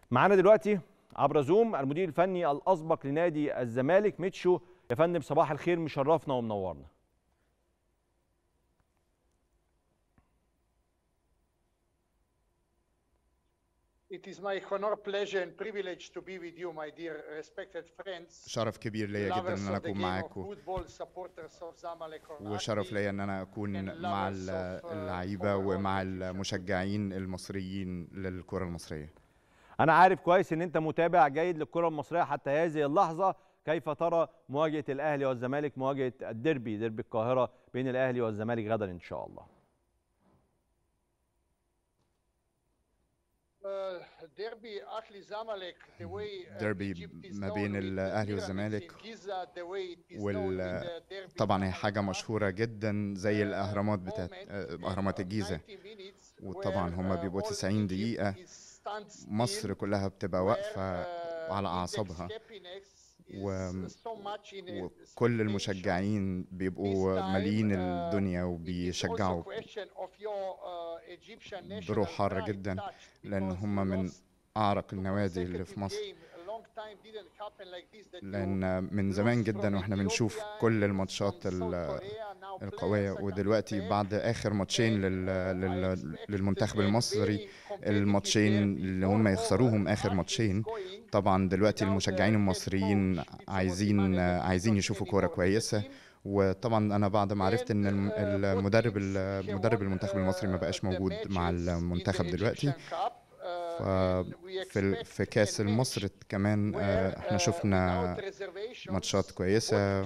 معانا دلوقتي عبر زوم المدير الفني الاسبق لنادي الزمالك ميتشو. يا فندم صباح الخير، مشرفنا ومنورنا. It is my honor, pleasure and privilege to be with you, my dear respected friends. شرف كبير ليا جدا ان انا اكون معاكم، وشرف ليا ان انا اكون مع اللعيبه ومع المشجعين المصريين للكره المصريه. انا عارف كويس ان انت متابع جيد للكره المصريه حتى هذه اللحظه. كيف ترى مواجهه الاهلي والزمالك، مواجهه الديربي، ديربي القاهره بين الاهلي والزمالك غدا ان شاء الله؟ ديربي ما بين الاهلي والزمالك، طبعا هي حاجه مشهوره جدا زي الاهرامات بتاعت اهرامات الجيزه، وطبعا هما بيبقوا 90 دقيقه، مصر كلها بتبقى واقفه على اعصابها، وكل المشجعين بيبقوا مالين الدنيا وبيشجعوا بروح حارة جدا، لأن هم من أعرق النوادي اللي في مصر، لأن من زمان جدا وإحنا بنشوف كل الماتشات القوية. ودلوقتي بعد آخر ماتشين للمنتخب المصري، الماتشين اللي هم يخسروهم آخر ماتشين، طبعا دلوقتي المشجعين المصريين عايزين يشوفوا كورة كويسة. وطبعا انا بعد ما عرفت ان مدرب المنتخب المصري ما بقاش موجود مع المنتخب دلوقتي، في كاس مصر كمان احنا شفنا ماتشات كويسة،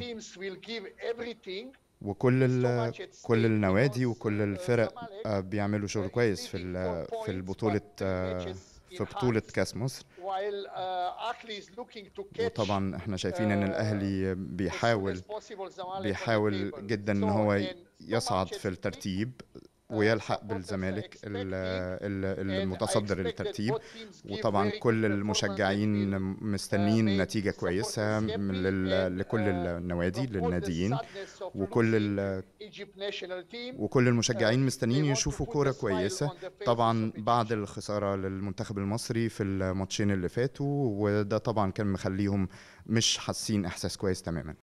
وكل النوادي وكل الفرق بيعملوا شغل كويس في بطولة كاس مصر. وطبعا احنا شايفين ان الاهلي بيحاول جدا ان هو يصعد في الترتيب ويلحق بالزمالك المتصدر الترتيب، وطبعا كل المشجعين مستنين نتيجة كويسة لكل النوادي للناديين، وكل المشجعين مستنين يشوفوا كورة كويسة طبعا بعد الخسارة للمنتخب المصري في الماتشين اللي فاتوا، وده طبعا كان مخليهم مش حاسين احساس كويس تماما.